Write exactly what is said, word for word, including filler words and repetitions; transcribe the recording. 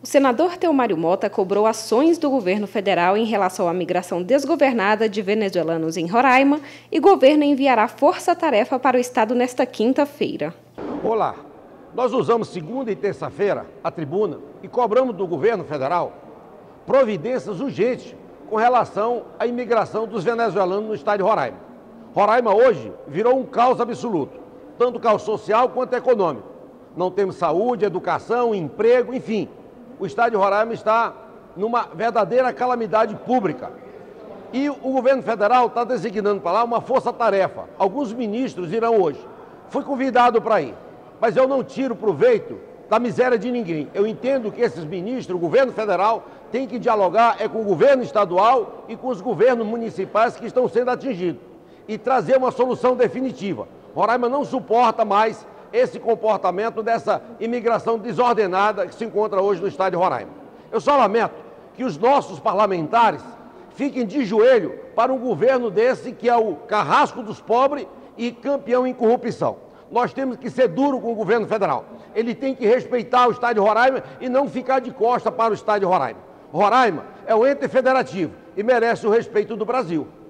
O senador Teomário Mota cobrou ações do governo federal em relação à migração desgovernada de venezuelanos em Roraima e o governo enviará força-tarefa para o estado nesta quinta-feira. Olá, nós usamos segunda e terça-feira a tribuna e cobramos do governo federal providências urgentes com relação à imigração dos venezuelanos no estado de Roraima. Roraima hoje virou um caos absoluto, tanto caos social quanto econômico. Não temos saúde, educação, emprego, enfim. O estado de Roraima está numa verdadeira calamidade pública. E o governo federal está designando para lá uma força-tarefa. Alguns ministros irão hoje. Fui convidado para ir, mas eu não tiro proveito da miséria de ninguém. Eu entendo que esses ministros, o governo federal, tem que dialogar é com o governo estadual e com os governos municipais que estão sendo atingidos e trazer uma solução definitiva. Roraima não suporta mais esse comportamento dessa imigração desordenada que se encontra hoje no estado de Roraima. Eu só lamento que os nossos parlamentares fiquem de joelho para um governo desse que é o carrasco dos pobres e campeão em corrupção. Nós temos que ser duro com o governo federal. Ele tem que respeitar o estado de Roraima e não ficar de costa para o estado de Roraima. Roraima é um ente federativo e merece o respeito do Brasil.